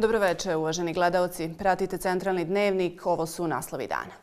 Dobroveče, uvaženi gledaoci. Pratite Centralni dnevnik, ovo su naslovi dana.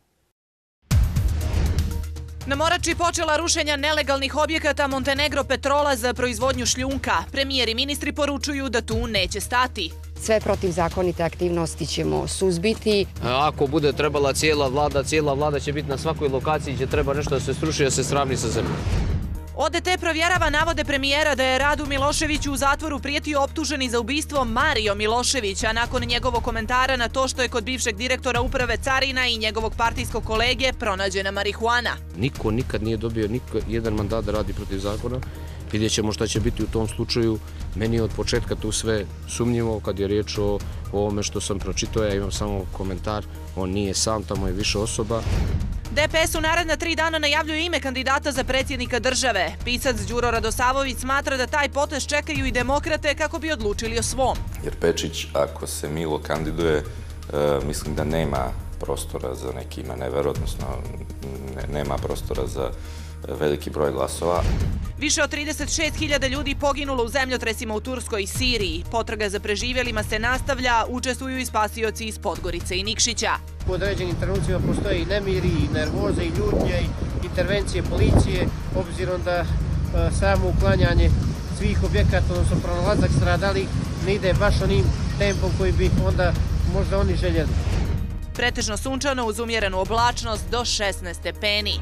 Na Morači počela rušenja nelegalnih objekata Montenegro Petrola za proizvodnju šljunka. Premijer i ministri poručuju da tu neće stati. Sve protivzakonite aktivnosti ćemo suzbiti. Ako bude trebala cijela vlada će biti na svakoj lokaciji gdje treba nešto da se sruši, da se sravni sa zemljom. ODT provjerava navode premijera da je Radu Miloševiću u zatvoru prijetio optuženi za ubistvo Mario Miloševića nakon njegovog komentara na to što je kod bivšeg direktora uprave carina i njegovog partijskog kolege pronađena marihuana. Niko nikad nije dobio jedan mandat da radi protiv zakona. Vidjet ćemo šta će biti u tom slučaju. Meni je od početka tu sve sumnjivo kad je riječ o ovome što sam pročitao. Ja imam samo komentar, on nije sam, tamo je više osoba. DPS u naredna 3 dana najavljuje ime kandidata za predsjednika države. Pisac Đuro Radosavović smatra da taj potez čekaju i demokrate kako bi odlučili o svom. Jer Pečić, ako se Milo kandiduje, mislim da nema prostora za neki manevar, odnosno nema prostora za veliki broj glasova. Više od 36.000 ljudi poginulo u zemljotresima u Turskoj i Siriji. Potraga za preživjelima se nastavlja, učestvuju i spasioci iz Podgorice i Nikšića. U određenim trenucima postoje i nemiri, i nervoze, i ljutnje, i intervencije policije, obzirom da samo uklanjanje svih objekata, odnosno pronalazak stradalih, ne ide baš onim tempom koji bi onda možda oni željeli. Pretežno sunčano uz umjerenu oblačnost do 16 stepeni.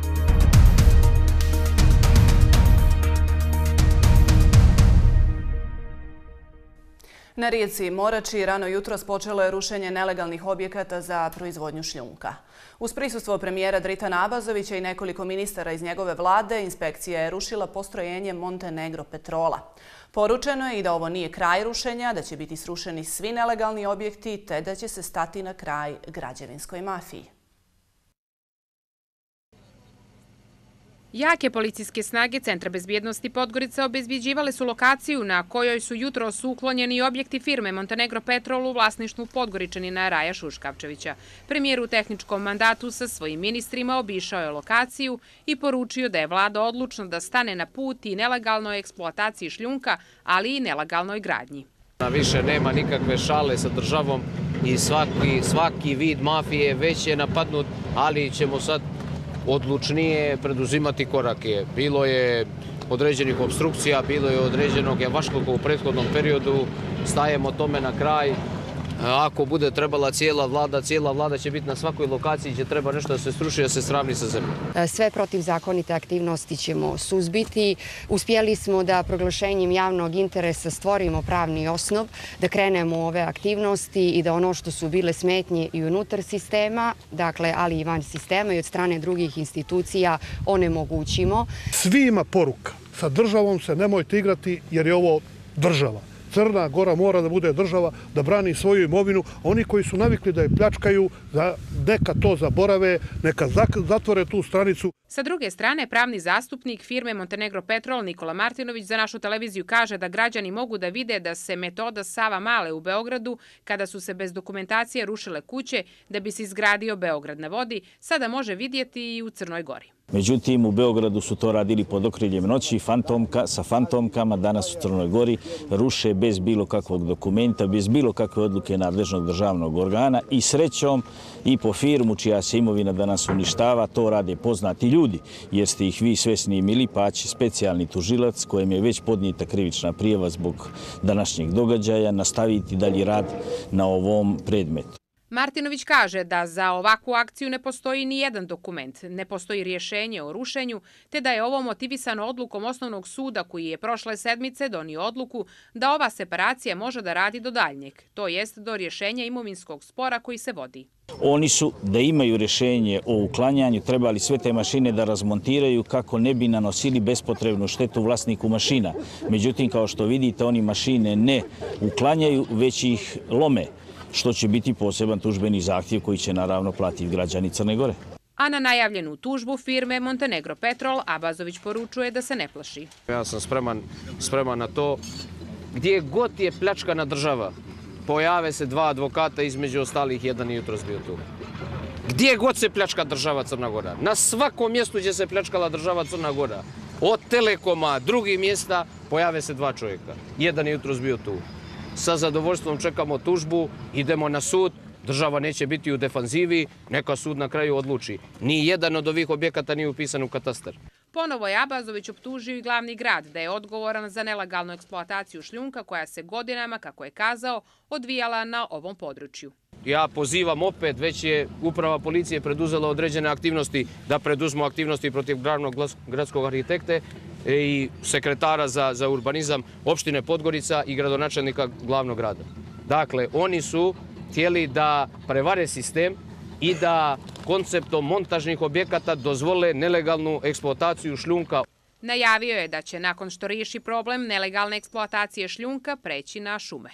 Na rijeci Morači rano jutros počelo je rušenje nelegalnih objekata za proizvodnju šljunka. Uz prisustvo premijera Dritana Abazovića i nekoliko ministara iz njegove vlade, inspekcija je rušila postrojenje Montenegro Petrola. Poručeno je i da ovo nije kraj rušenja, da će biti srušeni svi nelegalni objekti te da će se stati na kraj građevinskoj mafiji. Jake policijske snage Centra bezbjednosti Podgorica obezbjeđivale su lokaciju na kojoj su jutros uklonjeni objekti firme Montenegro Petrol u vlasništvu Podgoričanina Raja Šuškavčevića. Premijer u tehničkom mandatu sa svojim ministrima obišao je lokaciju i poručio da je vlada odlučna da stane na put i nelegalnoj eksploataciji šljunka, ali i nelegalnoj gradnji. Više nema nikakve šale sa državom i svaki vid mafije već je napadnut, ali ćemo sad odlučnije preduzimati korake. Bilo je određenih obstrukcija, bilo je određenog javašluka u prethodnom periodu, stajemo tome na kraj. Ako bude trebala cijela vlada će biti na svakoj lokaciji gdje treba nešto da se sruši, da se sravni sa zemljom. Sve protivzakonite aktivnosti ćemo suzbiti. Uspjeli smo da proglašenjem javnog interesa stvorimo pravni osnov, da krenemo u ove aktivnosti i da ono što su bile smetnje i unutar sistema, dakle, ali i van sistema i od strane drugih institucija onemogućimo. Svima poruka, sa državom se nemojte igrati jer je ovo država. Crna Gora mora da bude država, da brani svoju imovinu. Oni koji su navikli da je pljačkaju, neka to zaborave, neka zatvore tu stranicu. Sa druge strane, pravni zastupnik firme Montenegro Petrol Nikola Martinović za našu televiziju kaže da građani mogu da vide da se metoda Sava Male u Beogradu, kada su se bez dokumentacije rušile kuće da bi se izgradio Beograd na vodi, sada može vidjeti i u Crnoj Gori. Međutim, u Beogradu su to radili pod okriljem noći, sa fantomkama, danas u Crnoj Gori ruše bez bilo kakvog dokumenta, bez bilo kakve odluke nadležnog državnog organa i srećom i po firmu čija se imovina danas uništava, to rade poznati ljudi, jer ste ih vi sve snimili, pa će specijalni tužilac kojem je već podnijeta krivična prijava zbog današnjeg događaja nastaviti dalji rad na ovom predmetu. Martinović kaže da za ovakvu akciju ne postoji ni jedan dokument, ne postoji rješenje o rušenju, te da je ovo motivisano odlukom Osnovnog suda koji je prošle sedmice donio odluku da ova separacija može da radi do daljnjeg, to jest do rješenja imovinskog spora koji se vodi. Oni su, da imaju rješenje o uklanjanju, trebali sve te mašine da razmontiraju kako ne bi nanosili bespotrebnu štetu vlasniku mašina. Međutim, kao što vidite, oni mašine ne uklanjaju, već ih lome, što će biti poseban tužbeni zahtjev koji će naravno platiti građani Crne Gore. A na najavljenu tužbu firme Montenegro Petrol Abazović poručuje da se ne plaši. Ja sam spreman na to. Gdje god je pljačkana država, pojave se 2 advokata, između ostalih jedan je jutros bio tu. Gdje god se pljačka država Crna Gora, na svakom mjestu gdje se pljačkala država Crna Gora, od Telekoma, drugih mjesta, pojave se 2 čovjeka. Jedan je jutros bio tu. sa zadovoljstvom čekamo tužbu, idemo na sud, država neće biti u defanzivi, neka sud na kraju odluči. Ni jedan od ovih objekata nije upisan u katastar. Ponovo je Abazović optužio i glavni grad da je odgovoran za nelegalnu eksploataciju šljunka koja se godinama, kako je kazao, odvijala na ovom području. Ja pozivam opet, već je uprava policije preduzela određene aktivnosti, da preduzmu aktivnosti protiv glavnog gradskog arhitekte i sekretara za urbanizam opštine Podgorica i gradonačelnika glavnog grada. Dakle, oni su htjeli da prevare sistem i da konceptom montažnih objekata dozvole nelegalnu eksploataciju šljunka. Najavio je da će nakon što riješi problem nelegalne eksploatacije šljunka preći na šume.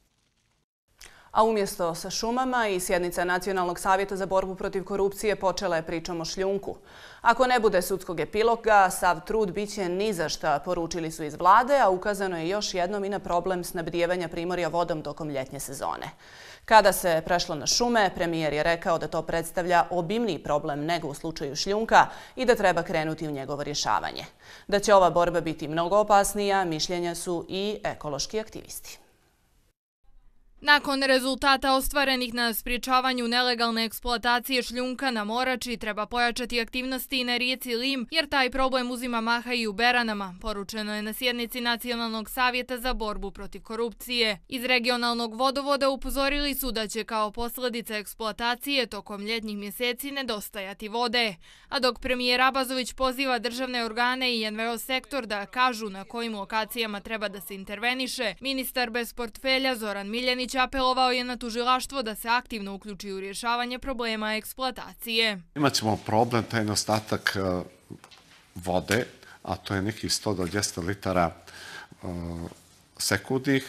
A umjesto sa šumama i sjednica Nacionalnog savjeta za borbu protiv korupcije počela je pričom o šljunku. Ako ne bude sudskog epiloga, sav trud biće ni za šta, poručili su iz vlade, a ukazano je još jednom i na problem snabdijevanja Primorja vodom tokom ljetnje sezone. Kada se prešlo na šume, premijer je rekao da to predstavlja obimniji problem nego u slučaju šljunka i da treba krenuti u njegovo rješavanje. Da će ova borba biti mnogo opasnija, mišljenja su i ekološki aktivisti. Nakon rezultata ostvarenih na sprječavanju nelegalne eksploatacije šljunka na Morači treba pojačati aktivnosti i na rijeci Lim, jer taj problem uzima maha i u Beranama, poručeno je na sjednici Nacionalnog savjeta za borbu protiv korupcije. Iz regionalnog vodovoda upozorili su da će kao posljedica eksploatacije tokom ljetnjih mjeseci nedostajati vode. A dok premijer Abazović poziva državne organe i NVO sektor da kažu na kojim lokacijama treba da se interveniše, ministar bez portfelja Zoran Miljenić apelovao je na tužilaštvo da se aktivno uključi u rješavanje problema eksploatacije. Imaćemo problem, taj nedostatak vode, a to je nekih 100 do 200 litara sekundnih.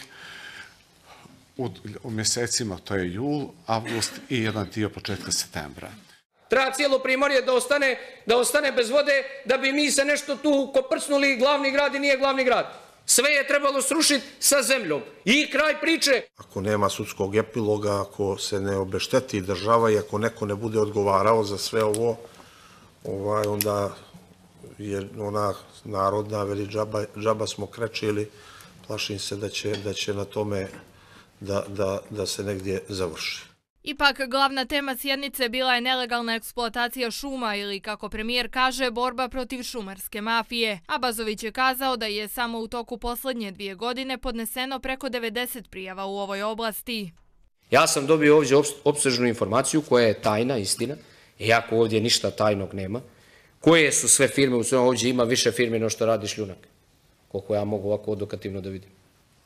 U mjesecima to je jul, avgust i jedan dio početka septembra. Treba cijelo Primorje da ostane bez vode, da bi mi se nešto tu koprcnuli, glavni grad i nije glavni grad. Sve je trebalo srušiti sa zemljom. I kraj priče. Ako nema sudskog epiloga, ako se ne obešteti država i ako neko ne bude odgovarao za sve ovo, onda je ona narodna, veli džaba smo krečili, plašim se da će na tome da se negdje završi. Ipak, glavna tema sjednice bila je nelegalna eksploatacija šuma ili, kako premijer kaže, borba protiv šumarske mafije. Abazović je kazao da je samo u toku posljednje 2 godine podneseno preko 90 prijava u ovoj oblasti. Ja sam dobio ovdje opsežnu informaciju koja je tajna, istina, iako ovdje ništa tajnog nema. Koje su sve firme, ovdje ima više firme no što radi šljunak, koliko ja mogu ovako odokativno da vidim.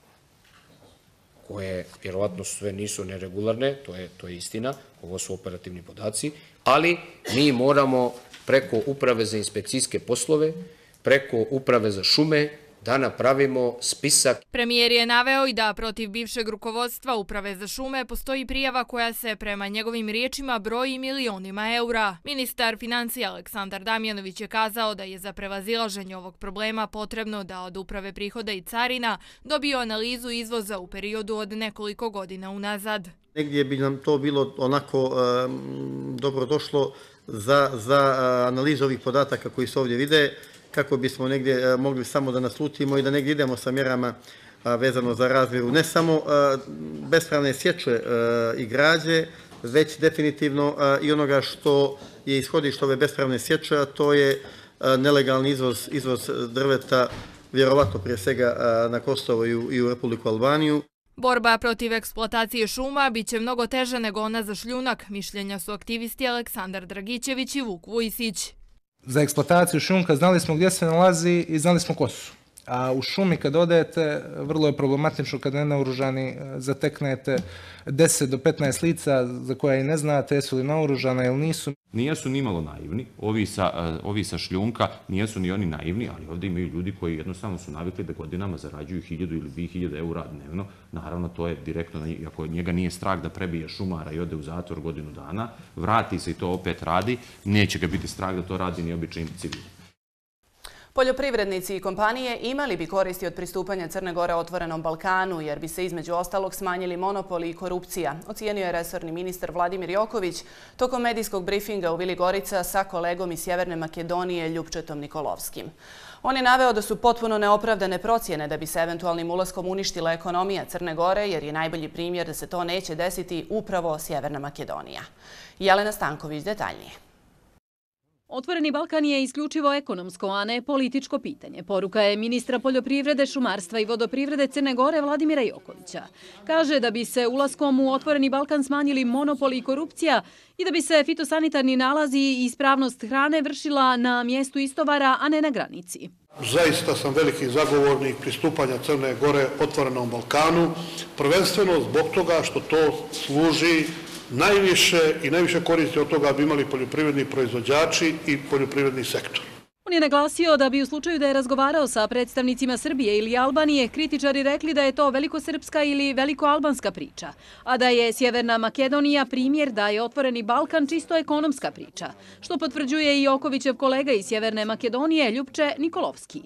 Koje vjerovatno sve nisu neregularne, to je istina, ovo su operativni podaci, ali mi moramo preko Uprave za inspekcijske poslove, preko Uprave za šume, da napravimo spisak. Premijer je naveo i da protiv bivšeg rukovodstva Uprave za šume postoji prijava koja se prema njegovim riječima broji milionima eura. Ministar financija Aleksandar Damjanović je kazao da je za prevazilaženje ovog problema potrebno da od Uprave prihoda i carina dobio analizu izvoza u periodu od nekoliko godina unazad. Negdje bi nam to bilo onako dobro došlo za analizu ovih podataka koji se ovdje vide, kako bismo negdje mogli samo da naslutimo i da negdje idemo sa mjerama vezano za razmjeru ne samo bespravne sječe i građe, već definitivno i onoga što je ishodište ove bespravne sječe, a to je nelegalni izvoz drveta, vjerovatno prije svega na Kosovo i u Republiku Albaniju. Borba protiv eksploatacije šuma biće mnogo teža nego ona za šljunak, mišljenja su aktivisti Aleksandar Dragičević i Vuk Vujsić. Za eksploataciju šljunka znali smo gdje se nalazi i znali smo ko su. A u šumi kad odete, vrlo je problematično kad nenaoružani zateknete 10 do 15 lica za koja i ne znate jesu li naoružana ili nisu. Nijesu ni malo naivni, ovi sa šljunka nijesu ni oni naivni, ali ovdje imaju ljudi koji jednostavno su navikli da godinama zarađuju 1000 ili 2000 eura dnevno. Naravno, to je direktno, ako njega nije strah da prebije šumara i ode u zatvor godinu dana, vrati se i to opet radi, neće ga biti strah da to radi ni obični civil. Poljoprivrednici i kompanije imali bi koristi od pristupanja Crne Gore Otvorenom Balkanu, jer bi se između ostalog smanjili monopoli i korupcija, ocijenio je resorni ministar Vladimir Joković tokom medijskog brifinga u Vili Gorica sa kolegom iz Sjeverne Makedonije Ljupčetom Nikolovskim. On je naveo da su potpuno neopravdane procjene da bi se eventualnim ulaskom uništila ekonomija Crne Gore, jer je najbolji primjer da se to neće desiti upravo Sjeverna Makedonija. Jelena Stanković detaljnije. Otvoreni Balkan je isključivo ekonomsko, a ne političko pitanje. Poruka je ministra poljoprivrede, šumarstva i vodoprivrede Crne Gore Vladimira Jokovića. Kaže da bi se ulaskom u Otvoreni Balkan smanjili monopoli i korupcija i da bi se fitosanitarni nalazi i ispravnost hrane vršila na mjestu istovara, a ne na granici. Zaista sam veliki zagovornik pristupanja Crne Gore Otvorenom Balkanu, prvenstveno zbog toga što to služi najviše koristi od toga bi imali poljoprivredni proizvođači i poljoprivredni sektor. On je naglasio da bi u slučaju da je razgovarao sa predstavnicima Srbije ili Albanije, kritičari rekli da je to velikosrpska ili velikoalbanska priča, a da je Sjeverna Makedonija primjer da je Otvoreni Balkan čisto ekonomska priča, što potvrđuje i Jokovićev kolega iz Sjeverne Makedonije Ljupče Nikolovski.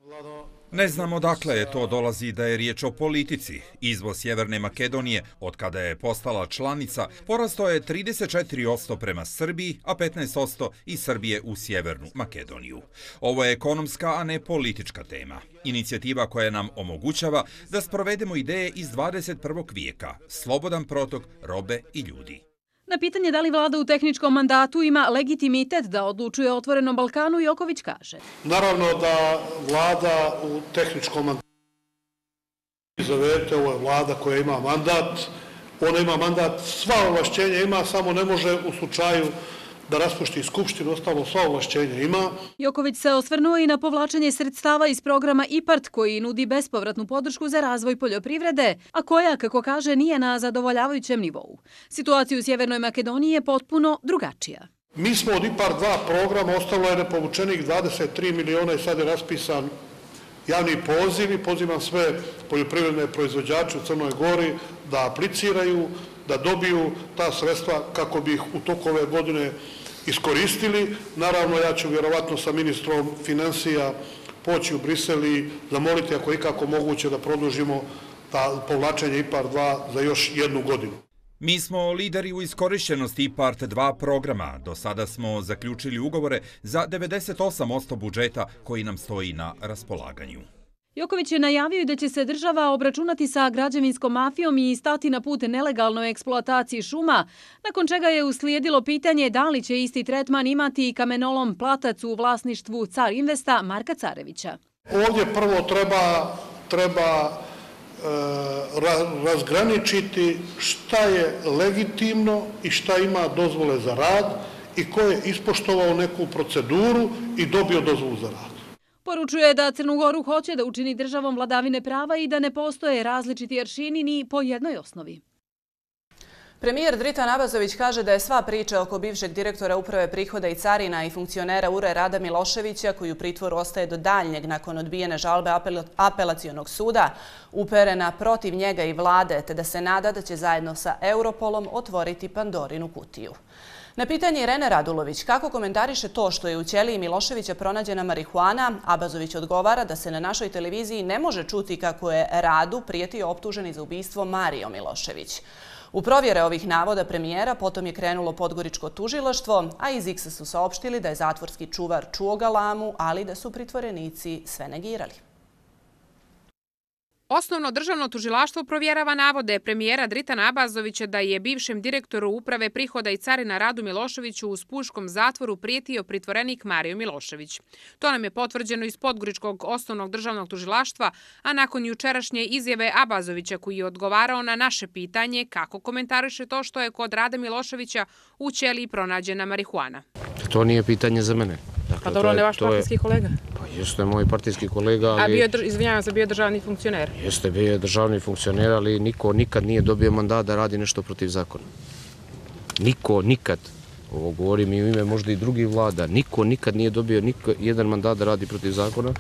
Ne znam odakle to dolazi da je riječ o politici. Izvoz Sjeverne Makedonije, od kada je postala članica, porastao je 34% prema Srbiji, a 15% iz Srbije u Sjevernu Makedoniju. Ovo je ekonomska, a ne politička tema. Inicijativa koja nam omogućava da sprovedemo ideje iz 21. vijeka, slobodan protok robe i ljudi. Na pitanje da li vlada u tehničkom mandatu ima legitimitet da odlučuje o Otvorenom Balkanu, Joković kaže. Naravno da vlada u tehničkom mandatu izavete, ovo je vlada koja ima mandat, ona ima mandat, sva ovlašćenja ima, samo ne može u slučaju da raspušti skupštinu, ostalo sva ovlašćenja ima. Joković se osvrnuo i na povlačenje sredstava iz programa IPARD koji nudi bespovratnu podršku za razvoj poljoprivrede, a koja, kako kaže, nije na zadovoljavajućem nivou. Situacija u Sjevernoj Makedoniji je potpuno drugačija. Mi smo od IPARD 2 programa, ostalo je nepovučenih 23 miliona i sad je raspisan javni poziv i pozivam sve poljoprivredne proizvođače u Crnoj Gori da apliciraju, da dobiju ta sredstva kako bi ih u toku ove godine iskoristili. Naravno, ja ću vjerovatno sa ministrom financija poći u Brisel i zamoliti ako je ikako moguće da produžimo povlačenje IPARD 2 za još jednu godinu. Mi smo lideri u iskorišćenosti IPARD 2 programa. Do sada smo zaključili ugovore za 98% budžeta koji nam stoji na raspolaganju. Joković je najavio da će se država obračunati sa građevinskom mafijom i stati na put nelegalnoj eksploataciji šuma, nakon čega je uslijedilo pitanje da li će isti tretman imati i kamenolom Platac u vlasništvu Car Investa Marka Carevića. Ovdje prvo treba razgraničiti šta je legitimno i šta ima dozvole za rad i ko je ispoštovao neku proceduru i dobio dozvolu za rad. Poručuje da Crnu Goru hoće da učini državom vladavine prava i da ne postoje različiti aršini ni po jednoj osnovi. Premijer Dritan Abazović kaže da je sva priča oko bivšeg direktora Uprave prihoda i carina i funkcionera URE Rada Miloševića, koji u pritvoru ostaje do daljnjeg nakon odbijene žalbe apelacionog suda, uperena protiv njega i vlade, te da se nada da će zajedno sa Europolom otvoriti Pandorinu kutiju. Na pitanje Irene Radulović kako komentariše to što je u ćeliji Miloševića pronađena marihuana, Abazović odgovara da se na našoj televiziji ne može čuti kako je Radu prijetio optuženi za ubistvo Mario Milošević. U provjere ovih navoda premijera potom je krenulo podgoričko tužilaštvo, a iz X su saopštili da je zatvorski čuvar čuo galamu, ali da su pritvorenici sve negirali. Osnovno državno tužilaštvo provjerava navode premijera Dritana Abazovića da je bivšem direktoru Uprave prihoda i carina Radu Miloševiću u Spuškom zatvoru prijetio pritvorenik Mario Milošević. To nam je potvrđeno iz Podgoričkog osnovnog državnog tužilaštva, a nakon jučerašnje izjave Abazovića koji je odgovarao na naše pitanje kako komentariše to što je kod Rada Miloševića u ćeliji pronađena marihuana. To nije pitanje za mene. Pa dobro, on je vaš partijski kolega. Pa jeste moj partijski kolega, ali... Izvinjavam se, bio je državni funkcioner. Jeste, bio je državni funkcioner, ali niko nikad nije dobio mandat da radi nešto protiv zakona. Niko, nikad. Ovo govorim i u ime možda i drugih vlada. Niko nikad nije dobio jedan mandat da radi protiv zakona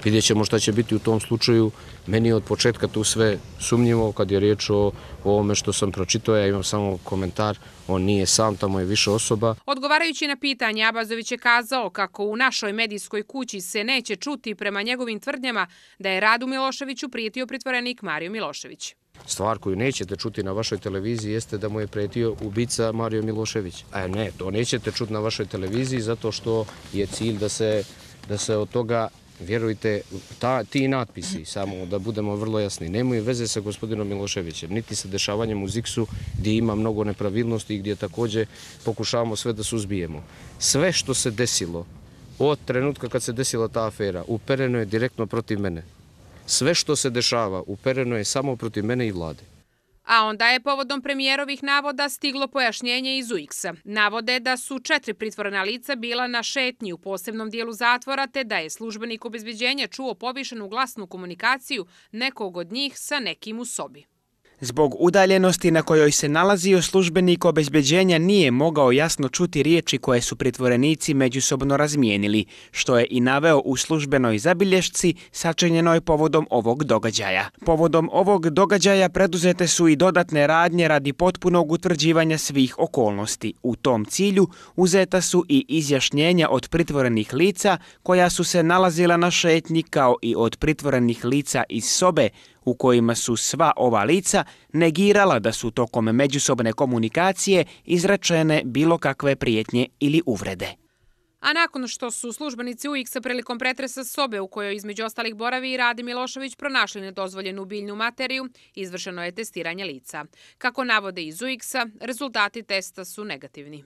Vidjet ćemo šta će biti u tom slučaju. Meni je od početka tu sve sumnjivo kad je riječ o ovome što sam pročitao. Ja imam samo komentar, on nije sam, tamo je više osoba. Odgovarajući na pitanje, Abazović je kazao kako u našoj medijskoj kući se neće čuti prema njegovim tvrdnjama da je Radu Miloševiću prijetio pritvorenik Mario Milošević. Stvar koju nećete čuti na vašoj televiziji jeste da mu je pretio ubica Mario Milošević. Ne, to nećete čuti na vašoj televiziji zato što je cilj da se od toga, vjerujte, ti natpisi, samo da budemo vrlo jasni, nemaju veze sa gospodinom Miloševićem, niti sa dešavanjem u Ziksu gdje ima mnogo nepravilnosti i gdje također pokušavamo sve da suzbijemo. Sve što se desilo od trenutka kad se desila ta afera upereno je direktno protiv mene. Sve što se dešava upereno je samo protiv mene i vlade. A onda je povodom premijerovih navoda stiglo pojašnjenje iz UX-a. Navode da su 4 pritvorena lica bila na šetnji u posebnom dijelu zatvora, te da je službenik obezbeđenja čuo povišenu glasnu komunikaciju nekog od njih sa nekim u sobi. Zbog udaljenosti na kojoj se nalazio, službenik obezbeđenja nije mogao jasno čuti riječi koje su pritvorenici međusobno razmijenili, što je i naveo u službenoj zabilješci sačinjenoj povodom ovog događaja. Povodom ovog događaja preduzete su i dodatne radnje radi potpunog utvrđivanja svih okolnosti. U tom cilju uzeta su i izjašnjenja od pritvorenih lica koja su se nalazila na šetnji, kao i od pritvorenih lica iz sobe, u kojima su sva ova lica negirala da su tokom međusobne komunikacije izrečene bilo kakve prijetnje ili uvrede. A nakon što su službenici UX-a prilikom pretresa sobe u kojoj između ostalih boravi i Rade Milošević pronašli nedozvoljenu biljnu materiju, izvršeno je testiranje lica. Kako navode iz UX-a, rezultati testa su negativni.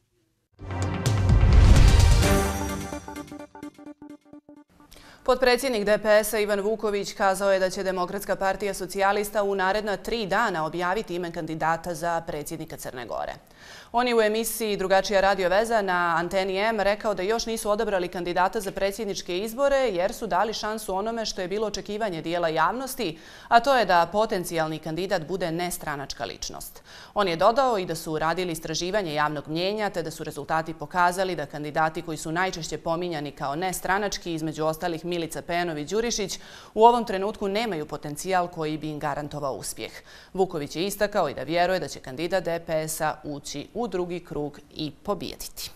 Potpredsjednik DPS-a Ivan Vuković kazao je da će Demokratska partija socijalista u naredna 3 dana objaviti ime kandidata za predsjednika Crne Gore. On je u emisiji Drugačija radio veza na Anteni M rekao da još nisu odabrali kandidata za predsjedničke izbore jer su dali šansu onome što je bilo očekivanje dijela javnosti, a to je da potencijalni kandidat bude nestranačka ličnost. On je dodao i da su radili istraživanje javnog mnjenja te da su rezultati pokazali da kandidati koji su najčešće pominjani kao nestranački, između ostalih Milica Pejanović-Đurišić, u ovom trenutku nemaju potencijal koji bi im garantovao uspjeh. Vuković je istakao i da vjeruje da će kandidat DPS-a ući u drugi krug i pobijediti.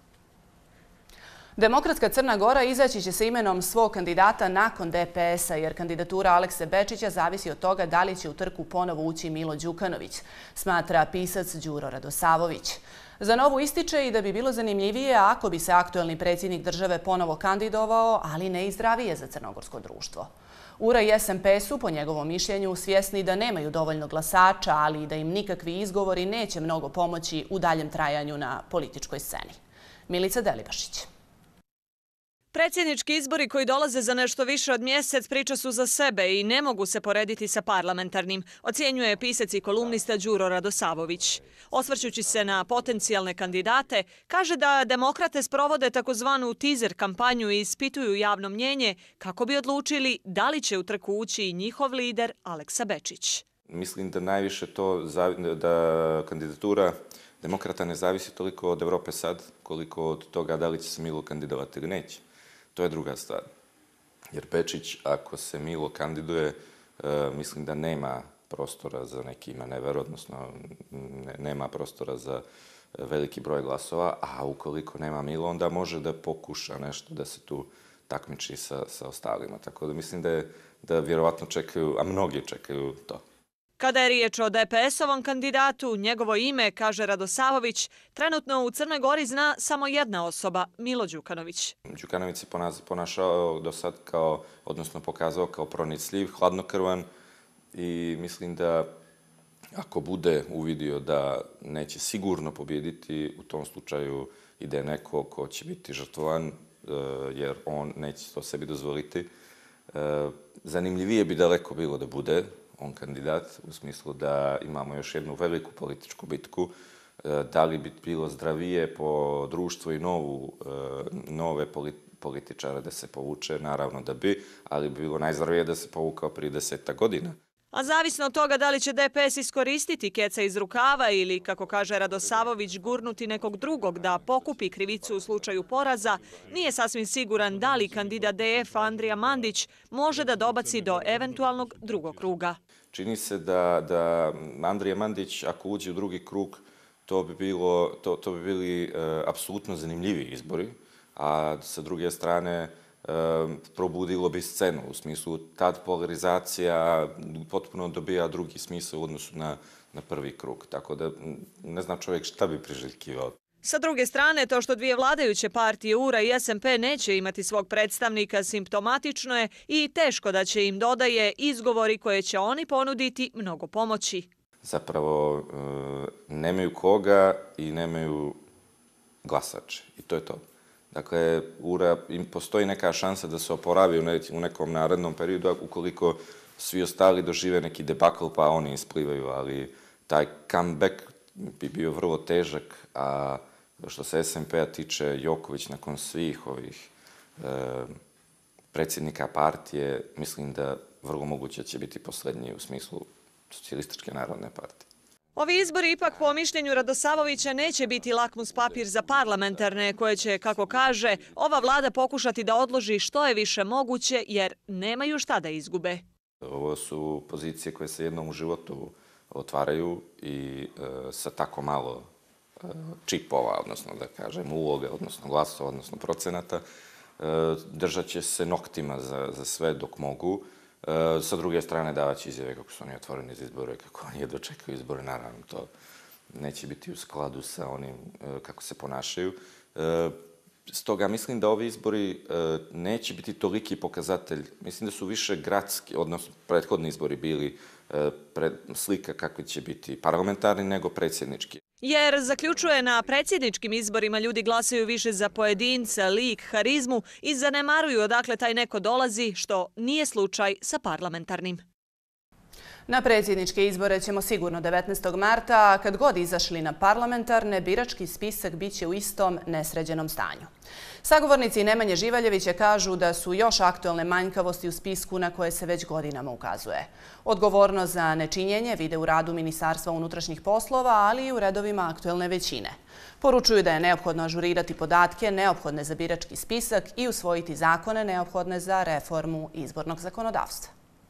Demokratska Crna Gora izaći će sa imenom svog kandidata nakon DPS-a jer kandidatura Alekse Bečića zavisi od toga da li će u trku ponovo ući Milo Đukanović, smatra pisac Đuro Radosavović. Za Novu ističe i da bi bilo zanimljivije ako bi se aktuelni predsjednik države ponovo kandidovao, ali ne i zdravije za crnogorsko društvo. URA i SMP su, po njegovom mišljenju, svjesni da nemaju dovoljno glasača, ali i da im nikakvi izgovori neće mnogo pomoći u daljem trajanju na političkoj sceni. Milica Delibašić. Predsjednički izbori koji dolaze za nešto više od mjesec priča su za sebe i ne mogu se porediti sa parlamentarnim, ocjenjuje pisac i kolumnista Đuro Radosavović. Osvrćući se na potencijalne kandidate, kaže da demokrate sprovode takozvanu teaser kampanju i ispituju javno mnjenje kako bi odlučili da li će u trku ući i njihov lider Aleksa Bečić. Mislim da najviše da kandidatura demokrata ne zavisi toliko od Evrope sad, koliko od toga da li će se Milo kandidovati ili neće. To je druga stvar. Jer Bečić, ako se Milo kandiduje, mislim da nema prostora za neki manevar, odnosno nema prostora za veliki broj glasova, a ukoliko nema Milo, onda može da pokuša nešto da se tu takmiči sa ostalima. Tako da mislim da vjerovatno čekaju, a mnogi čekaju to. Kada je riječ o DPS-ovom kandidatu, njegovo ime, kaže Radosavović, trenutno u Crnoj Gori zna samo jedna osoba, Milo Đukanović. Đukanović se ponašao do sad odnosno pokazao kao pronicljiv, hladnokrvan i mislim da ako bude uvidio da neće sigurno pobjediti, u tom slučaju ide neko ko će biti žrtvovan, jer on neće to sebi dozvoliti. Zanimljivije bi daleko bilo da bude on kandidat, u smislu da imamo još jednu veliku političku bitku. Da li bi bilo zdravije po društvu i nove političare da se povuče? Naravno da bi, ali bi bilo najzdravije da se povukao prije 10 godina. A zavisno od toga da li će DPS iskoristiti keca iz rukava ili, kako kaže Radosavović, gurnuti nekog drugog da pokupi krivicu u slučaju poraza, nije sasvim siguran da li kandidat DF Andrija Mandić može da dobaci do eventualnog drugog kruga. Čini se da Andrija Mandić, ako uđe u drugi krug, to bi bili apsolutno zanimljivi izbori, a sa druge strane probudilo bi scenu, u smislu tad polarizacija potpuno dobija drugi smisao u odnosu na prvi krug. Tako da ne znam čovjek šta bi priželjkivao. Sa druge strane, to što dvije vladajuće partije URA i SMP neće imati svog predstavnika simptomatično je i teško da će im, dodaje, izgovori koje će oni ponuditi mnogo pomoći. Zapravo nemaju koga i nemaju glasače i to je to. Dakle, im postoji neka šansa da se oporavi u nekom narednom periodu ukoliko svi ostali dožive neki debakl pa oni isplivaju, ali taj comeback bi bio vrlo težak, a što se SMP-a tiče, Joković nakon svih ovih predsjednika partije, mislim da vrlo moguće će biti posljednji u smislu Socijalističke narodne partije. Ovi izbori ipak po mišljenju Radosavovića neće biti lakmus papir za parlamentarne koje će, kako kaže, ova vlada pokušati da odloži što je više moguće jer nemaju šta da izgube. Ovo su pozicije koje se jednom u životu otvaraju i sa tako malo čipova, odnosno da kažem uloga, odnosno glasova, odnosno procenata, držat će se noktima za sve dok mogu. Sa druge strane davaći izjave kako su oni otvoreni za izbore, kako oni je dočekaju izbore, naravno to neće biti u skladu sa onim kako se ponašaju. Stoga mislim da ovi izbori neće biti toliki pokazatelj, mislim da su više gradski, odnosno prethodni izbori bili slika kakvi će biti parlamentarni nego predsjednički. Jer, zaključuje, na predsjedničkim izborima ljudi glasaju više za pojedinca, lik, harizmu i zanemaruju odakle taj neko dolazi, što nije slučaj sa parlamentarnim. Na predsjedničke izbore ćemo sigurno 19. marta, a kad god izašli na parlamentarne, birački spisak biće u istom nesređenom stanju. Sagovornici Nemanje Živaljevića kažu da su još aktualne manjkavosti u spisku na koje se već godinama ukazuje. Odgovornost za nečinjenje vide u radu Ministarstva unutrašnjih poslova, ali i u redovima aktualne većine. Poručuju da je neophodno ažurirati podatke neophodne za birački spisak i usvojiti zakone neophodne za reformu izbornog zakonodavstva.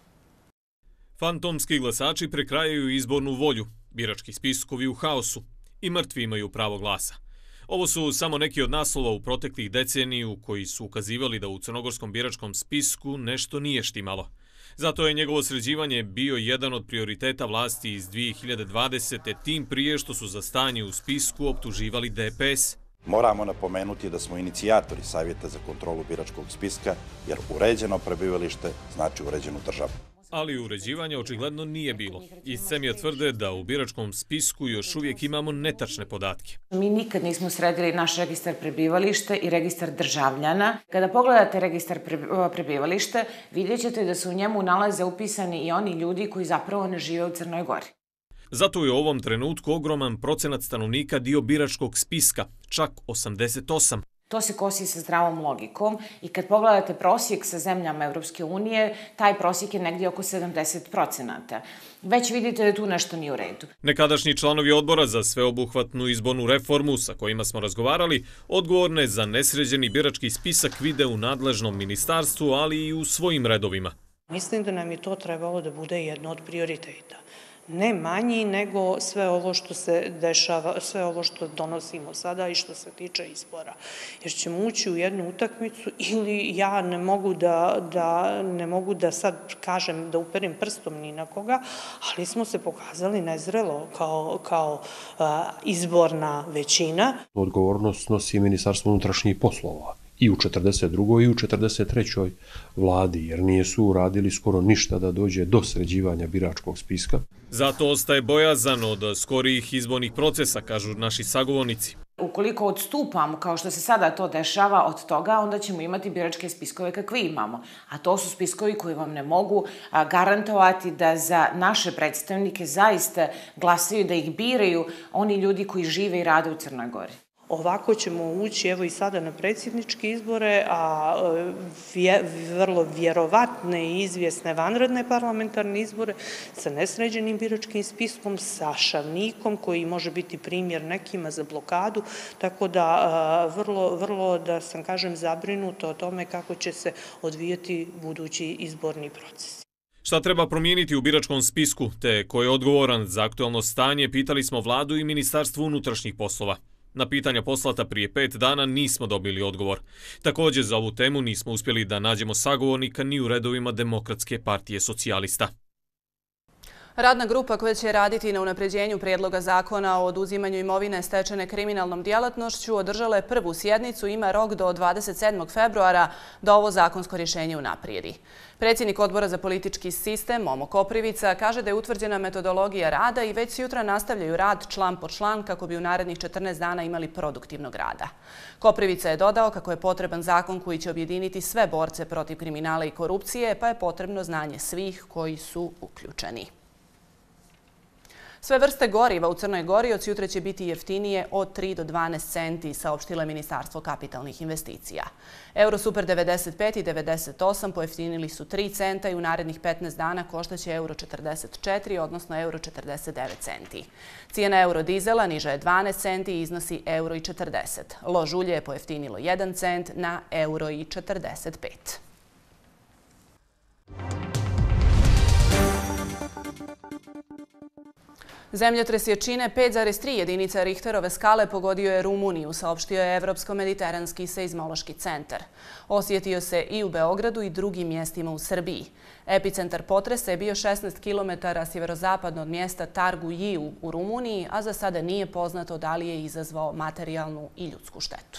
Fantomski glasači prekrajaju izbornu volju, birački spiskovi u haosu i mrtvi imaju pravo glasa. Ovo su samo neki od naslova u proteklih deceniju koji su ukazivali da u crnogorskom biračkom spisku nešto nije štimalo. Zato je njegovo sređivanje bio jedan od prioriteta vlasti iz 2020. tim prije što su za stanje u spisku optuživali DPS. Moramo napomenuti da smo inicijatori Savjeta za kontrolu biračkog spiska, jer uređeno prebivalište znači uređenu državu. Ali uređivanja očigledno nije bilo. Iz Semija tvrde da u biračkom spisku još uvijek imamo netačne podatke. Mi nikad nismo sredili naš registar prebivalište i registar državljana. Kada pogledate registar prebivalište, vidjet ćete da se u njemu nalaze upisani i oni ljudi koji zapravo ne žive u Crnoj Gori. Zato je u ovom trenutku ogroman procenat stanovnika dio biračkog spiska, čak 88%. To se kosi sa zdravom logikom i kad pogledate prosjek sa zemljama Evropske unije, taj prosjek je negdje oko 70%. Već vidite da tu nešto nije u redu. Nekadašnji članovi odbora za sveobuhvatnu izbornu reformu sa kojima smo razgovarali, odgovorne za nesređeni birački spisak vide u nadležnom ministarstvu, ali i u svojim redovima. Mislim da nam je to trebalo da bude jedno od prioriteta. Ne manji nego sve ovo što se dešava, sve ovo što donosimo sada i što se tiče izbora. Jer ćemo ući u jednu utakmicu ili ja ne mogu da sad kažem da uperim prstom ni na koga, ali smo se pokazali nezrelo kao izborna većina. Odgovornost nosi Ministarstvo unutrašnjih poslova. I u 42. i u 43. vladi, jer nisu uradili skoro ništa da dođe do sređivanja biračkog spiska. Zato ostaje bojazan od skorijih izbornih procesa, kažu naši sagovornici. Ukoliko odstupamo, kao što se sada to dešava, od toga, onda ćemo imati biračke spiskove kakve imamo. A to su spiskovi koji vam ne mogu garantovati da za naše predstavnike zaista glasaju, da ih biraju oni ljudi koji žive i rade u Crnoj Gori. Ovako ćemo ući evo i sada na predsjedničke izbore, a vrlo vjerovatne i izvjesne vanredne parlamentarne izbore sa nesređenim biračkim spiskom, sa šavnikom koji može biti primjer nekima za blokadu, tako da vrlo, da sam kažem, zabrinuta o tome kako će se odvijati budući izborni proces. Šta treba promijeniti u biračkom spisku, te ko je odgovoran za aktualno stanje, pitali smo vladu i Ministarstvo unutrašnjih poslova. Na pitanja poslata prije 5 dana nismo dobili odgovor. Također za ovu temu nismo uspjeli da nađemo sagovornika ni u redovima Demokratske partije socijalista. Radna grupa koja će raditi na unapređenju prijedloga zakona o oduzimanju imovine stečene kriminalnom djelatnošću održala je prvu sjednicu i ima rok do 27. februara da ovo zakonsko rješenje unaprijedi. Predsjednik Odbora za politički sistem, Momo Koprivica, kaže da je utvrđena metodologija rada i već sutra nastavljaju rad član po član kako bi u narednih 14 dana imali produktivnog rada. Koprivica je dodao kako je potreban zakon koji će objediniti sve borce protiv kriminala i korupcije, pa je potrebno znanje svih koji su uključeni. Sve vrste goriva u Crnoj Gori od sutra će biti jeftinije od 3 do 12 centi, saopštilo je Ministarstvo kapitalnih investicija. Eurosuper 95 i 98 pojeftinili su 3 centa i u narednih 15 dana koštaće euro 44, odnosno euro 49 centi. Cijena eurodizela niža je 12 centi i iznosi euro i 40. Lož ulje je pojeftinilo 1 cent na euro i 45. Zemljotres jačine 5,3 jedinica Richterove skale pogodio je Rumuniju, saopštio je Evropsko-mediteranski seizmološki centar. Osjetio se i u Beogradu i drugim mjestima u Srbiji. Epicentar potresa je bio 16 km sjeverozapadno od mjesta Targu-Jiu u Rumuniji, a za sada nije poznato da li je izazvao materijalnu i ljudsku štetu.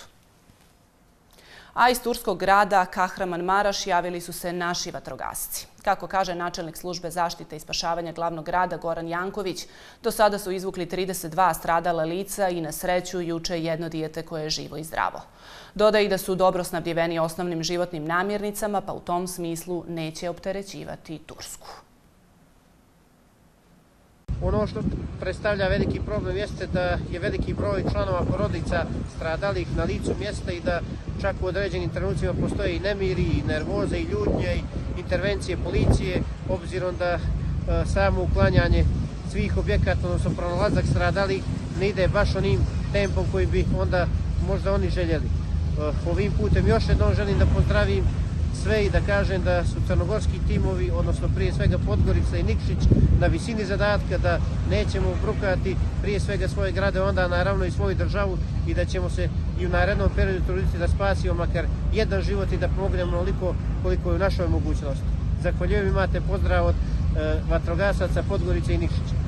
A iz turskog grada Kahramanmaraš javili su se naši vatrogasci. Kako kaže načelnik službe zaštite i spašavanja glavnog grada Goran Janković, do sada su izvukli 32 stradala lica i na sreću juče jedno dijete koje je živo i zdravo. Dodaje i da su dobro snabdjeveni osnovnim životnim namirnicama, pa u tom smislu neće opterećivati Tursku. Ono što predstavlja veliki problem jeste da je veliki broj članova porodica stradalih na licu mjesta i da čak u određenim trenucima postoje i nemiri, i nervoze, i ljutnje, i intervencije policije, obzirom da samo uklanjanje svih objekata, odnosno pronalazak stradalih, ne ide baš onim tempom koji bi onda možda oni željeli. Ovim putem još jednom želim da pozdravim sve i da kažem da su crnogorski timovi, odnosno prije svega Podgorica i Nikšić, na visini zadatka, da nećemo brukati prije svega svoje grade, onda naravno i svoju državu i da ćemo se i u narednom periodu truditi da spasimo makar jedan život i da pomognemo onoliko koliko je u našoj mogućnosti. Zahvaljujem, imate pozdrav od vatrogasaca Podgorice i Nikšića.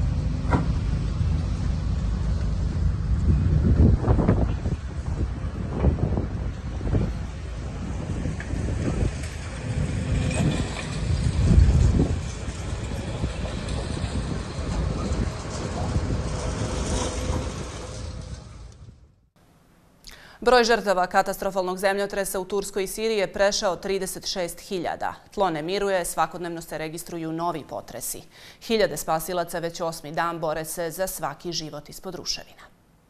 Broj žrtava katastrofalnog zemljotresa u Turskoj i Siriji je prešao 36.000. Tlo ne miruje, svakodnevno se registruju novi potresi. Hiljade spasilaca već 8. dan bore se za svaki život ispod ruševina.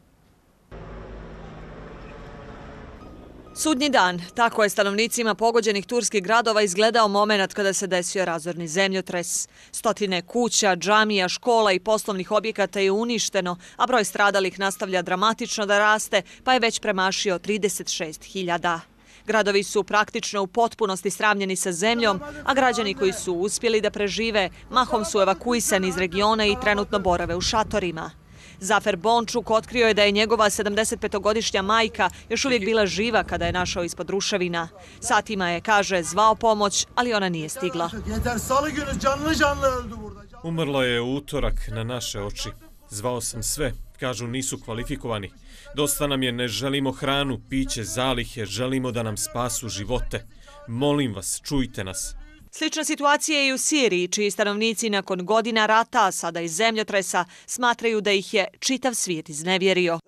Sudnji dan, tako je stanovnicima pogođenih turskih gradova izgledao moment kada se desio razorni zemljotres. Stotine kuća, džamija, škola i poslovnih objekata je uništeno, a broj stradalih nastavlja dramatično da raste, pa je već premašio 36.000. Gradovi su praktično u potpunosti sravnjeni sa zemljom, a građani koji su uspjeli da prežive, mahom su evakuisani iz regiona i trenutno borave u šatorima. Zafer Bončuk otkrio je da je njegova 75-godišnja majka još uvijek bila živa kada je našao ispod ruševina. Satima je, kaže, zvao pomoć, ali ona nije stigla. Umrla je u utorak na naše oči. Zvao sam sve, kažu nisu kvalifikovani. Dosta nam je, ne želimo hranu, piće, zalihe, želimo da nam spasu živote. Molim vas, čujte nas. Slična situacija je i u Siriji, čiji stanovnici nakon godina rata, a sada i zemljotresa, smatraju da ih je čitav svijet iznevjerio.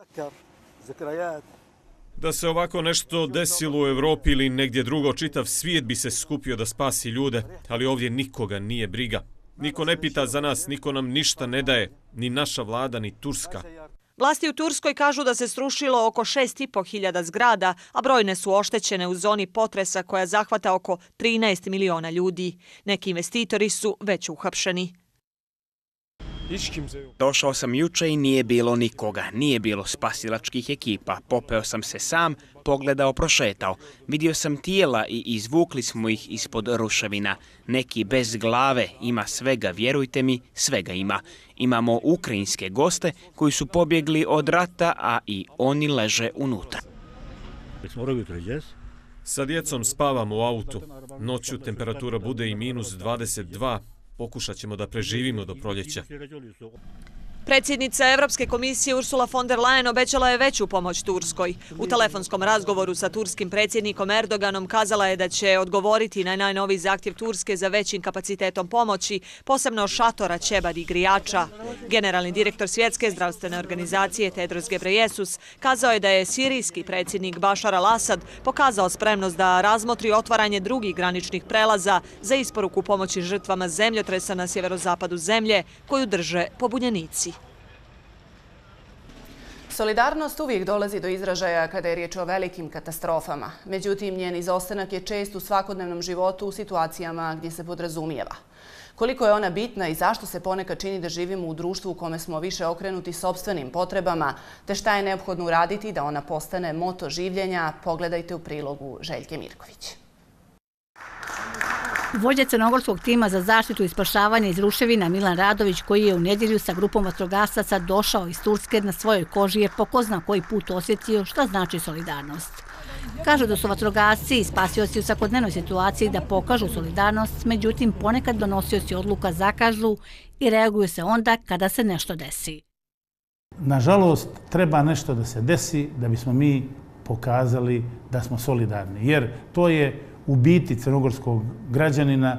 Da se ovako nešto desilo u Evropi ili negdje drugo, čitav svijet bi se skupio da spasi ljude, ali ovdje nikoga nije briga. Niko ne pita za nas, niko nam ništa ne daje, ni naša vlada, ni Turska. Vlasti u Turskoj kažu da se srušilo oko 6.500 zgrada, a brojne su oštećene u zoni potresa koja zahvata oko 13 miliona ljudi. Neki investitori su već uhapšeni. Došao sam juče i nije bilo nikoga, nije bilo spasilačkih ekipa. Popeo sam se sam, pogledao, prošetao. Vidio sam tijela i izvukli smo ih ispod ruševina. Neki bez glave, ima svega, vjerujte mi, svega ima. Imamo ukrajinske goste koji su pobjegli od rata, a i oni leže unutra. Sa djecom spavam u autu. Noću temperatura bude i -22. Pokušat ćemo da preživimo do proljeća. Predsjednica Evropske komisije Ursula von der Leyen obećala je veću pomoć Turskoj. U telefonskom razgovoru sa turskim predsjednikom Erdoganom kazala je da će odgovoriti na najnoviji zahtjev Turske za većim kapacitetom pomoći, posebno šatora, ćebad i grijača. Generalni direktor Svjetske zdravstvene organizacije Tedros Ghebreyesus kazao je da je sirijski predsjednik Bashar al-Assad pokazao spremnost da razmotri otvaranje drugih graničnih prelaza za isporuku pomoći žrtvama zemljotresa na sjeverozapadu zemlje koju drže pobunjenici. Solidarnost uvijek dolazi do izražaja kada je riječ o velikim katastrofama. Međutim, njen izostanak je čest u svakodnevnom životu u situacijama gdje se podrazumijeva. Koliko je ona bitna i zašto se ponekad čini da živimo u društvu u kome smo više okrenuti sopstvenim potrebama, te šta je neophodno uraditi da ona postane moto življenja, pogledajte u prilogu Željke Mirković. Vođa crnogorskog tima za zaštitu i spašavanje iz ruševina Milan Radović, koji je u nedjelju sa grupom vatrogasaca došao iz Turske, na svojoj koži je po ko zna koji put osjetio šta znači solidarnost. Kažu da su vatrogasci i spasioci u svakodnevnoj situaciji da pokažu solidarnost, međutim ponekad donosioci odluka zakažu i reaguju se onda kada se nešto desi. Nažalost, treba nešto da se desi da bismo mi pokazali da smo solidarni, jer to je u biti crnogorskog građanina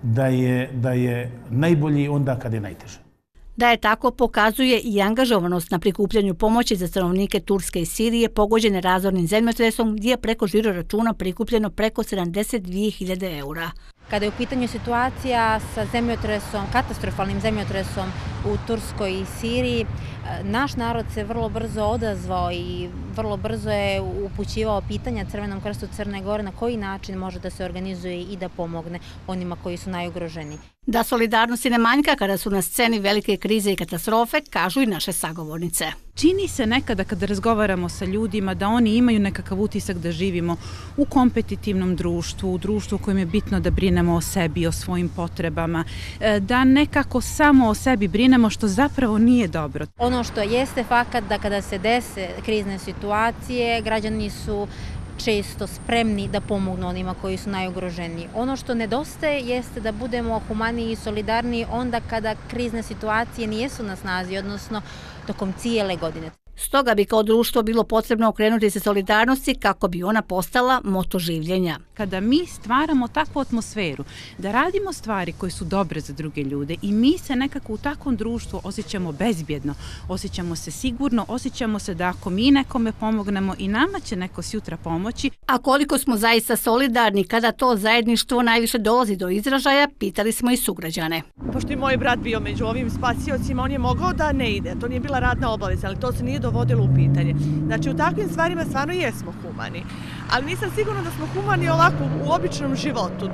da je najbolji onda kad je najteže. Da je tako pokazuje i angažovanost na prikupljanju pomoći za stanovnike Turske i Sirije pogođene razornim zemljotresom, gdje je preko žiro računa prikupljeno preko 72.000 eura. Kada je u pitanju situacija sa zemljotresom, katastrofalnim zemljotresom u Turskoj i Siriji, naš narod se vrlo brzo odazvao i vrlo brzo je upućivao pitanja Crvenom krstu Crne Gore na koji način može da se organizuje i da pomogne onima koji su najugroženiji. Da solidarnosti ne manjka kada su na sceni velike krize i katastrofe, kažu i naše sagovornice. Čini se nekada kada razgovaramo sa ljudima da oni imaju nekakav utisak da živimo u kompetitivnom društvu, u društvu u kojem je bitno da brinemo o sebi, o svojim potrebama, da nekako samo o sebi brinemo, što zapravo nije dobro. Ono što jeste fakat da kada se dese krizne situacije, građani su često spremni da pomognu onima koji su najugroženiji. Ono što nedostaje jeste da budemo humaniji i solidarniji onda kada krizne situacije nijesu na snazi, odnosno tokom cijele godine. Stoga bi kao društvo bilo potrebno okrenuti se solidarnosti kako bi ona postala moto življenja. Kada mi stvaramo takvu atmosferu, da radimo stvari koje su dobre za druge ljude i mi se nekako u takvom društvu osjećamo bezbjedno, osjećamo se sigurno, osjećamo se da ako mi nekome pomognemo i nama će neko sutra pomoći. A koliko smo zaista solidarni kada to zajedništvo najviše dolazi do izražaja, pitali smo i sugrađane. Pošto je moj brat bio među ovim spasiocima, on je mogao da ne ide, to nije bila radna obaveza, ali to se nije dovodilo u pitanje. Znači u takvim stvarima stvarno jesmo humani, ali nisam sigurna da smo humani ovako u običnom životu,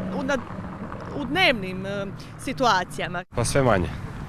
u dnevnim situacijama. Pa sve manje.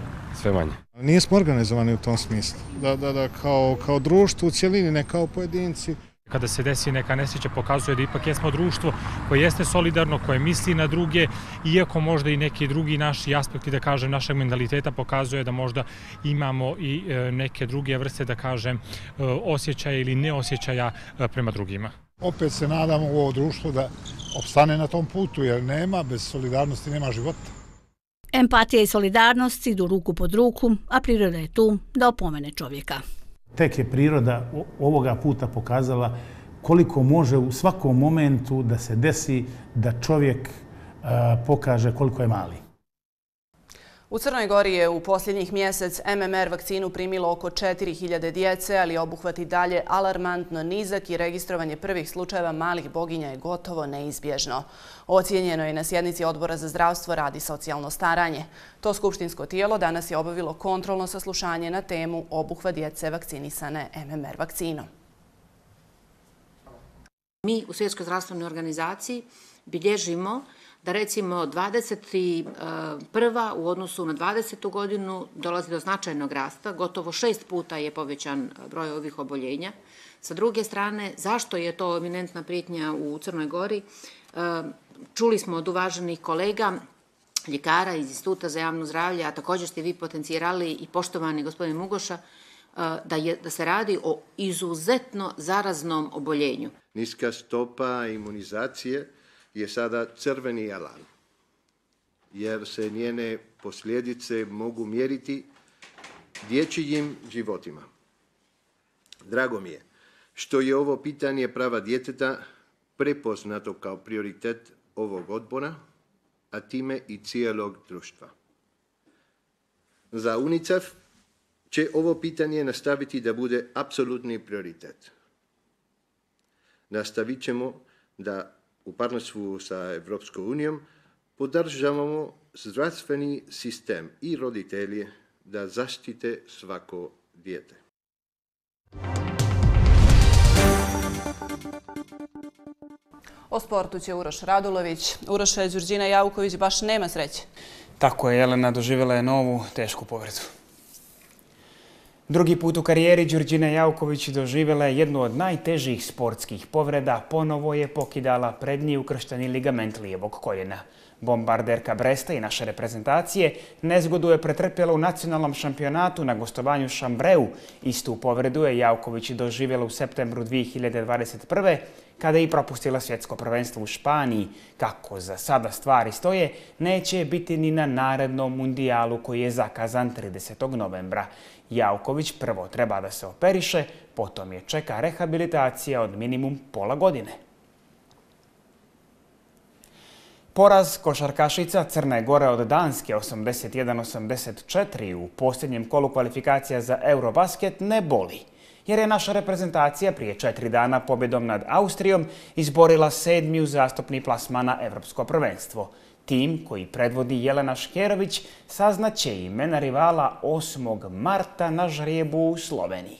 Nismo organizovani u tom smislu, da kao društvo u cjelini, ne kao pojedinci. Kada se desi neka nesreća, pokazuje da ipak jesmo društvo koje jeste solidarno, koje misli na druge, iako možda i neki drugi naši aspekti, da kažem, našeg mentaliteta pokazuje da možda imamo i neke druge vrste, da kažem, osjećaja ili neosjećaja prema drugima. Opet se nadamo u ovo društvo da opstane na tom putu, jer bez solidarnosti nema života. Empatija i solidarnost idu ruku pod ruku, a priroda je tu da opomene čovjeka. Tek je priroda ovoga puta pokazala koliko može u svakom momentu da se desi da čovjek pokaže koliko je mali. U Crnoj Gori je u posljednjih mjesec MMR vakcinu primilo oko 4000 djece, ali obuhvat i dalje alarmantno nizak i registrovanje prvih slučajeva malih boginja je gotovo neizbježno. Ocijenjeno je na sjednici Odbora za zdravstvo, rad i socijalno staranje. To skupštinsko tijelo danas je obavilo kontrolno saslušanje na temu obuhvat djece vakcinisane MMR vakcinom. Mi u Svjetskoj zdravstvenoj organizaciji bilježimo da recimo 21. u odnosu na 20. godinu dolazi do značajnog rasta, gotovo 6 puta je povećan broj ovih oboljenja. Sa druge strane, zašto je to eminentna prijetnja u Crnoj Gori? Čuli smo od uvaženih kolega, ljekara iz Instituta za javno zdravlje, a također ste vi potencirali i poštovani gospodin Mugoša, da se radi o izuzetno zaraznom oboljenju. Niska stopa imunizacije je sada crveni alarm, jer se njene posljedice mogu mjeriti dječjim životima. Drago mi je što je ovo pitanje prava djeteta prepoznato kao prioritet ovog odbora, a time i cijelog društva. Za UNICEF će ovo pitanje nastaviti da bude apsolutni prioritet. Nastavit ćemo da u partnerstvu sa Evropskom unijom podržavamo zdravstveni sistem i roditelje da zaštite svako dijete. O sportu će Uroš Radulović. Uroše, Đurđina Jauković baš nema sreće. Tako je, Jelena doživjela je novu tešku povredu. Drugi put u karijeri Đurđina Jauković doživjela je jednu od najtežih sportskih povreda. Ponovo je pokidala prednji ukršteni ligament lijevog koljena. Bombarderka Bresta i naše reprezentacije nezgodu je pretrpjela u nacionalnom šampionatu na gostovanju Šambreu. Istu povredu je Jauković doživjela u septembru 2021. kada je i propustila svjetsko prvenstvo u Španiji. Kako za sada stvari stoje, neće biti ni na narednom mundijalu koji je zakazan 30. novembra. Jauković prvo treba da se operiše, potom je čeka rehabilitacija od minimum pola godine. Poraz košarkašica Crne Gore od Danske 81-84 u posljednjem kolu kvalifikacija za Eurobasket ne boli, jer je naša reprezentacija prije 4 dana pobjedom nad Austrijom izborila 7. uzastopni plasman na Evropsko prvenstvo. Tim koji predvodi Jelena Škerović saznaće imena rivala 8. marta na žrebu u Sloveniji.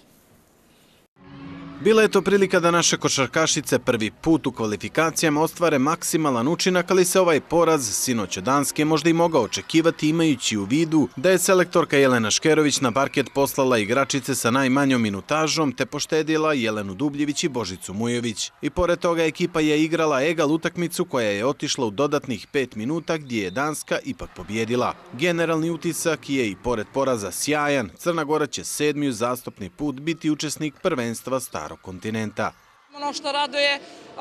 Bila je to prilika da naše košarkašice prvi put u kvalifikacijama ostvare maksimalan učinak, ali se ovaj poraz sinoć od Danske možda i mogao očekivati imajući u vidu da je selektorka Jelena Škerović na parket poslala igračice sa najmanjom minutažom te poštedila Jelenu Dubljević i Božicu Mujović. I pored toga ekipa je igrala egal utakmicu koja je otišla u dodatnih 5 minuta gdje je Danska ipak pobjedila. Generalni utisak je i pored poraza sjajan. Crna Gora će 7. uzastopni put biti učesnik prvenstva starog kontinenta. Ono što raduje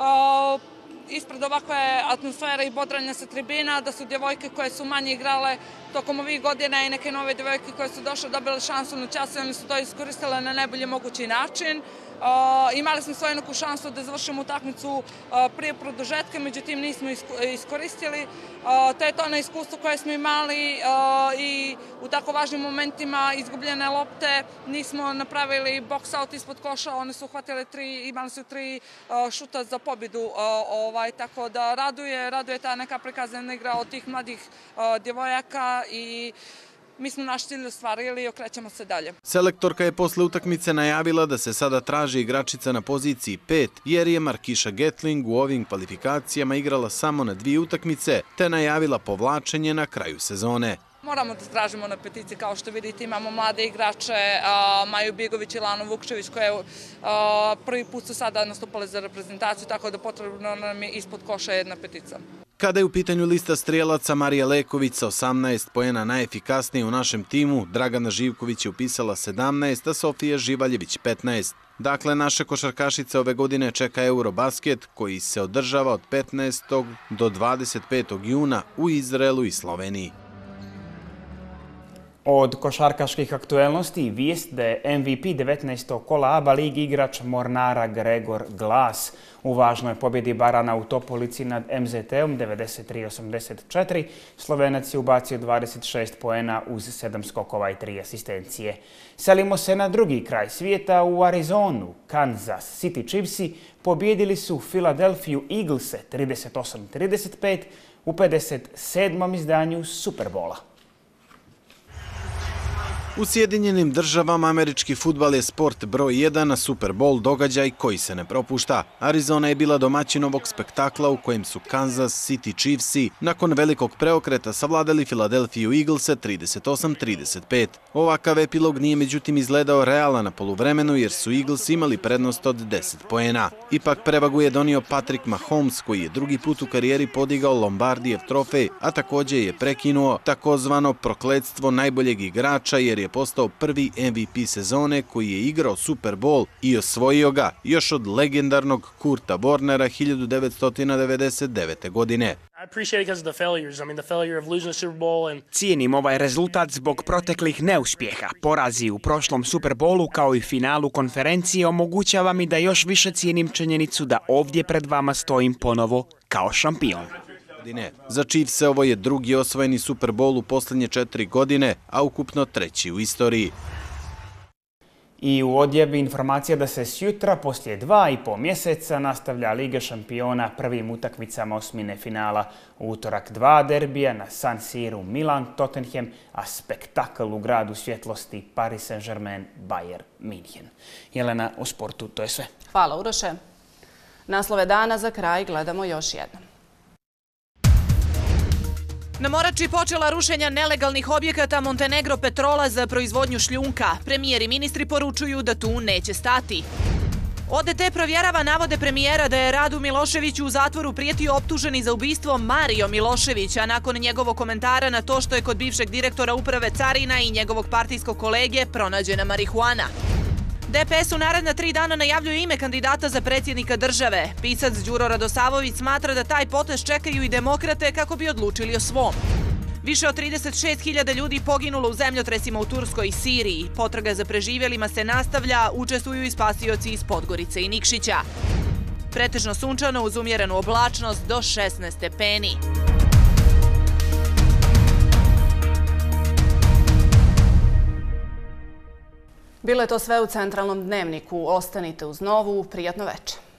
ispred ovakve atmosfere i bodranja sa tribina, da su djevojke koje su manje igrale tokom ovih godina i neke nove djevojke koje su došle dobile šansu na čas i oni su to iskoristile na najbolji mogući način. Imali smo svoju neku šansu da završimo utakmicu prije produžetka, međutim nismo iskoristili. To je to ono iskustvo koje smo imali i u tako važnim momentima izgubljene lopte nismo napravili box out ispod koša, one su uhvatile 3, imali su 3 šuta za pobjedu, tako da raduje ta neka prikazana igra od tih mladih djevojaka i mi smo naš cilj ostvarili i okrećemo se dalje. Selektorka je posle utakmice najavila da se sada traži igračica na poziciji 5, jer je Markiša Getling u ovim kvalifikacijama igrala samo na 2 utakmice, te najavila povlačenje na kraju sezone. Moramo da tražimo na peticiji, kao što vidite imamo mlade igrače, Maju Bigović i Lanu Vukčević koje prvi put su sada nastupale za reprezentaciju, tako da potrebno nam je ispod koša jedna petica. Kada je u pitanju lista strijelaca, Marija Leković sa 18 poena najefikasnije u našem timu, Dragana Živković je upisala 17, a Sofija Živaljević 15. Dakle, naše košarkašice ove godine čeka Eurobasket koji se održava od 15. do 25. juna u Izraelu i Sloveniji. Od košarkaških aktuelnosti vijest da je MVP 19. kola ABA ligi igrač Mornara Gregor Glas. U važnoj pobjedi Barana u Topolici nad MZT-om 93-84 Slovenac je ubacio 26 poena uz 7 skokova i 3 asistencije. Selimo se na drugi kraj svijeta u Arizonu. Kansas City Chiefsi pobjedili su Philadelphia Eaglese 38-35 u 57. izdanju Superbola. U Sjedinjenim državama američki fudbal je sport broj 1 na Super Bowl događaj koji se ne propušta. Arizona je bila domaćin ovog spektakla u kojem su Kansas City Chiefsi nakon velikog preokreta savladali Philadelphia Eaglese 38-35. Ovakav epilog nije međutim izgledao realan na poluvremenu jer su Eagles imali prednost od 10 poena. Ipak prevagu je donio Patrick Mahomes koji je drugi put u karijeri podigao Lombardijev trofej, a također je prekinuo takozvano prokletstvo najboljeg igrača jer je postao prvi MVP sezone koji je igrao Super Bowl i osvojio ga još od legendarnog Kurta Warnera 1999. godine. Cijenim ovaj rezultat zbog proteklih neuspjeha. Porazi u prošlom Super Bowlu kao i finalu konferencije omogućava mi da još više cijenim činjenicu da ovdje pred vama stojim ponovo kao šampion. Za Chiefse ovo je drugi osvojeni Super Bowl u posljednje 4 godine, a ukupno treći u istoriji. I u odjevi informacija da se sjutra poslije 2,5 mjeseca nastavlja Liga šampiona prvim utakmicama osmine finala. U utorak 2 derbija na San Siru Milan, Tottenham, a spektakl u gradu svjetlosti Paris Saint-Germain, Bayern München. Jelena, o sportu to je sve. Hvala Uroše. Naslove dana za kraj gledamo još jednom. Na Morači počela rušenja nelegalnih objekata Montenegro Petrola za proizvodnju šljunka. Premijer i ministri poručuju da tu neće stati. ODT provjerava navode premijera da je Radu Miloševiću u zatvoru prijetio optuženi za ubistvo Mario Miloševića nakon njegovog komentara na to što je kod bivšeg direktora uprave carina i njegovog partijskog kolege pronađena marihuana. DPS u naredna 3 dana najavljuje ime kandidata za predsjednika države. Pisac Đuro Radosavović smatra da taj potez čekaju i demokrate kako bi odlučili o svom. Više od 36.000 ljudi poginulo u zemljotresima u Turskoj i Siriji. Potraga za preživjelima se nastavlja, učestvuju i spasioci iz Podgorice i Nikšića. Pretežno sunčano uz umjerenu oblačnost do 16 stepeni. Bilo je to sve u Centralnom dnevniku. Ostanite uz Novu. Prijatno večer.